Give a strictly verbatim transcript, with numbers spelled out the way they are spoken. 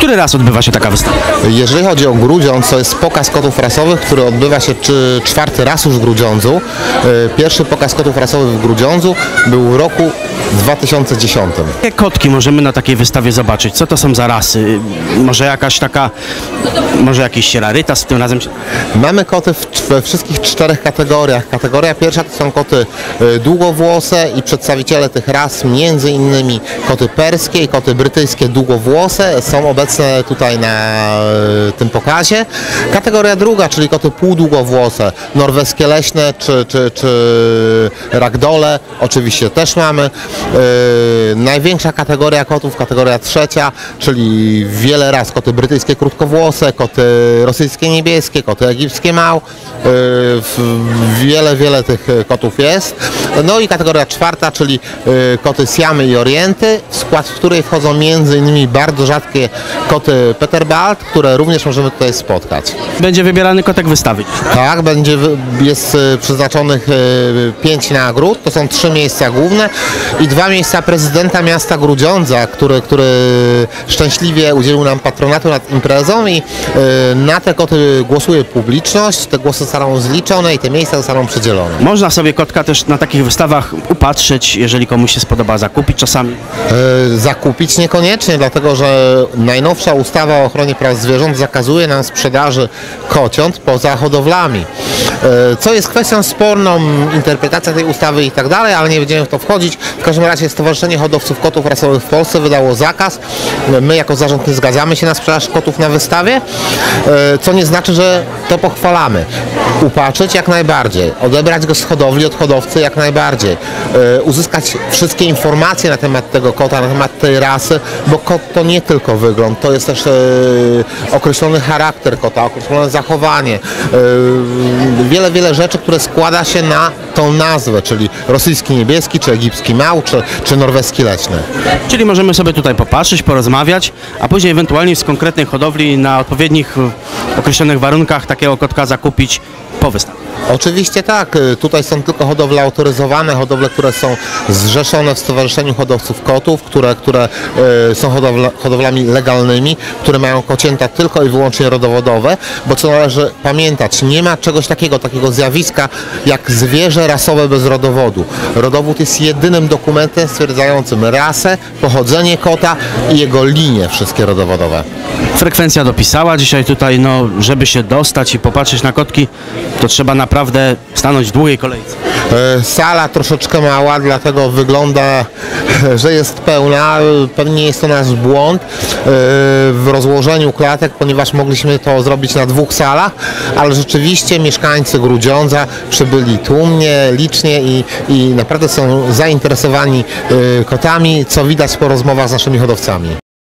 Który raz odbywa się taka wystawa? Jeżeli chodzi o Grudziądz, to jest pokaz kotów rasowych, który odbywa się czy, czwarty raz już w Grudziądzu. Pierwszy pokaz kotów rasowych w Grudziądzu był w roku dwa tysiące dziesiątym. Jakie kotki możemy na takiej wystawie zobaczyć? Co to są za rasy? Może jakaś taka, może jakiś rarytas tym razem? Mamy koty w, we wszystkich czterech kategoriach. Kategoria pierwsza to są koty długowłose i przedstawiciele tych ras, między innymi koty perskie i koty brytyjskie długowłose, są obecne tutaj na tym pokazie. Kategoria druga, czyli koty półdługowłose, norweskie leśne czy, czy, czy ragdole, oczywiście też mamy. Yy, największa kategoria kotów, kategoria trzecia, czyli wiele ras, koty brytyjskie krótkowłose, koty rosyjskie niebieskie, koty egipskie mał, yy, wiele, wiele tych kotów jest. No i kategoria czwarta, czyli yy, koty Siamy i Orienty, w skład której wchodzą między innymi bardzo rzadkie koty Peterbald, które również możemy tutaj spotkać. Będzie wybierany kotek wystawy. Tak, będzie, jest przeznaczonych pięć nagród, to są trzy miejsca główne i dwa miejsca prezydenta miasta Grudziądza, który, który szczęśliwie udzielił nam patronatu nad imprezą i na te koty głosuje publiczność, te głosy zostaną zliczone i te miejsca zostaną przydzielone. Można sobie kotka też na takich wystawach upatrzyć, jeżeli komuś się spodoba, zakupić czasami? Yy, zakupić niekoniecznie, dlatego że najnowsza ustawa o ochronie praw zwierząt zakazuje nam sprzedaży kociąt poza hodowlami, yy, co jest kwestią sporną, interpretacja tej ustawy i tak dalej, ale nie będziemy w to wchodzić. W każdym razie Stowarzyszenie Hodowców Kotów Rasowych w Polsce wydało zakaz. My jako zarząd nie zgadzamy się na sprzedaż kotów na wystawie, yy, co nie znaczy, że to pochwalamy. Upatrzyć jak najbardziej, odebrać go z hodowli od hodowcy jak najbardziej, yy, uzyskać wszystkie informacje na temat tego kota, na temat tej rasy, bo kot to nie tylko wygląd, to jest też yy, określony charakter kota, określone zachowanie, yy, wiele, wiele rzeczy, które składa się na tą nazwę, czyli rosyjski niebieski, czy egipski mał, czy, czy norweski leśny. Czyli możemy sobie tutaj popatrzeć, porozmawiać, a później ewentualnie z konkretnej hodowli na odpowiednich określonych warunkach takiego kotka zakupić po wystawie. Oczywiście tak, tutaj są tylko hodowle autoryzowane, hodowle, które są zrzeszone w Stowarzyszeniu Hodowców Kotów, które, które y, są hodowla, hodowlami legalnymi, które mają kocięta tylko i wyłącznie rodowodowe, bo co należy pamiętać, nie ma czegoś takiego, takiego zjawiska jak zwierzę rasowe bez rodowodu. Rodowód jest jedynym dokumentem stwierdzającym rasę, pochodzenie kota i jego linie wszystkie rodowodowe. Frekwencja dopisała dzisiaj tutaj, no, żeby się dostać i popatrzeć na kotki, to trzeba naprawdę stanąć w długiej kolejce. Sala troszeczkę mała, dlatego wygląda, że jest pełna. Pewnie jest to nasz błąd w rozłożeniu klatek, ponieważ mogliśmy to zrobić na dwóch salach, ale rzeczywiście mieszkańcy Grudziądza przybyli tłumnie, licznie i, i naprawdę są zainteresowani kotami, co widać po rozmowach z naszymi hodowcami.